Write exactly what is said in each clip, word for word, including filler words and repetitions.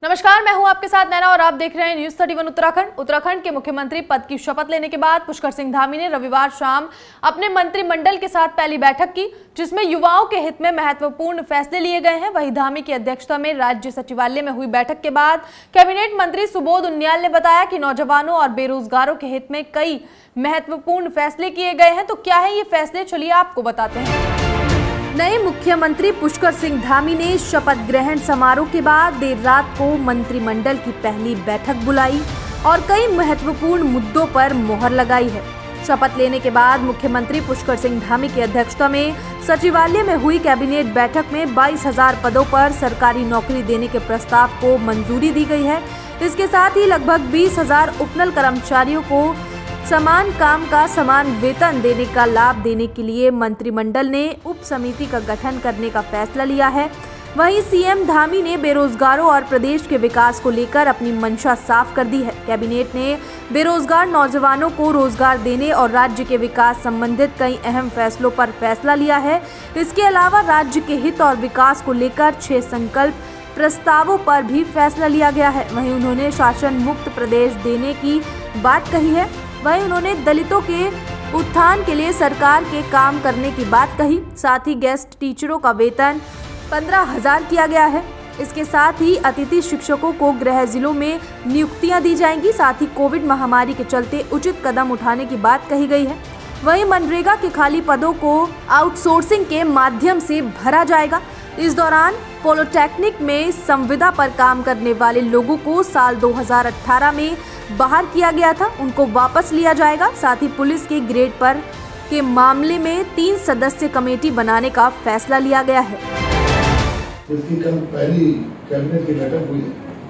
नमस्कार, मैं हूं आपके साथ नैना और आप देख रहे हैं news thirty one Uttarakhand. Uttarakhand के मुख्यमंत्री पद की शपथ लेने के बाद पुष्कर सिंह धामी ने रविवार शाम अपने मंत्रिमंडल के साथ पहली बैठक की, जिसमें युवाओं के हित में महत्वपूर्ण फैसले लिए गए हैं। वहीं धामी की अध्यक्षता में राज्य सचिवालय में हुई बैठक के बाद कैबिनेट मंत्री सुबोध उनियाल ने बताया कि नौजवानों और बेरोजगारों के हित में कई महत्वपूर्ण फैसले किए गए हैं। तो क्या है ये फैसले, चलिए आपको बताते हैं। नए मुख्यमंत्री पुष्कर सिंह धामी ने शपथ ग्रहण समारोह के बाद देर रात को मंत्रिमंडल की पहली बैठक बुलाई और कई महत्वपूर्ण मुद्दों पर मोहर लगाई है। शपथ लेने के बाद मुख्यमंत्री पुष्कर सिंह धामी की अध्यक्षता में सचिवालय में हुई कैबिनेट बैठक में बाईस हजार पदों पर सरकारी नौकरी देने के प्रस्ताव को मंजूरी दी गई है। इसके साथ ही लगभग बीस हजार उपनल कर्मचारियों को समान काम का समान वेतन देने का लाभ देने के लिए मंत्रिमंडल ने उप समिति का गठन करने का फैसला लिया है। वहीं सीएम धामी ने बेरोजगारों और प्रदेश के विकास को लेकर अपनी मंशा साफ कर दी है। कैबिनेट ने बेरोजगार नौजवानों को रोजगार देने और राज्य के विकास संबंधित कई अहम फैसलों पर फैसला लिया है। इसके अलावा राज्य के हित और विकास को लेकर छह संकल्प प्रस्तावों पर भी फैसला लिया गया है। वहीं उन्होंने शासन मुक्त प्रदेश देने की बात कही है। वहीं उन्होंने दलितों के उत्थान के लिए सरकार के काम करने की बात कही। साथ ही गेस्ट टीचरों का वेतन पंद्रह हजार किया गया है। इसके साथ ही अतिथि शिक्षकों को गृह जिलों में नियुक्तियां दी जाएंगी। साथ ही कोविड महामारी के चलते उचित कदम उठाने की बात कही गई है। वहीं मनरेगा के खाली पदों को आउटसोर्सिंग के माध्यम से भरा जाएगा। इस दौरान पॉलिटेक्निक में संविदा पर काम करने वाले लोगों को साल दो हज़ार अठारह में बाहर किया गया था, उनको वापस लिया जाएगा। साथ ही पुलिस के ग्रेड पर के मामले में तीन सदस्य कमेटी बनाने का फैसला लिया गया है। इसकी कल पहली कैबिनेट की बैठक हुई,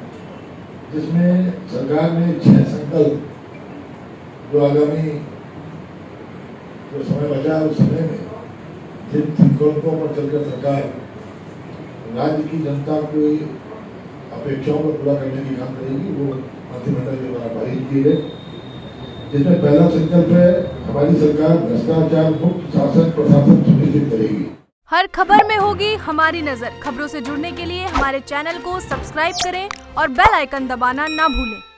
जिसमें सरकार ने छह संकल्प जो आगामी जो समय बचा उस समय में जिन संकल्पों पर चलकर सरकार राज्य की जनता की अपेक्षाओं को पूरा करने की काम करेगी, वो मंत्रिमंडल के द्वारा पारित किए गए। जिसमें पहला संकल्प है, हमारी सरकार भ्रष्टाचार मुक्त शासन प्रशासन सुनिश्चित करेगी। हर खबर में होगी हमारी नजर। खबरों से जुड़ने के लिए हमारे चैनल को सब्सक्राइब करें और बेल आइकन दबाना ना भूलें।